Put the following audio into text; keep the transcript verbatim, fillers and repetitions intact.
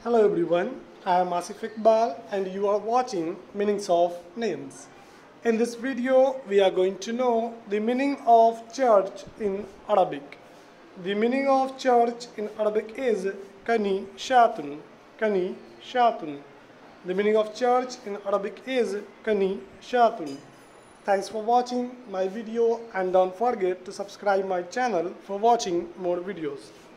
Hello everyone, I am Asif Iqbal and you are watching Meanings of Names. In this video, we are going to know the meaning of church in Arabic. The meaning of church in Arabic is Kani Shatun. Kani Shatun. The meaning of church in Arabic is Kani Shatun. Thanks for watching my video and don't forget to subscribe my channel for watching more videos.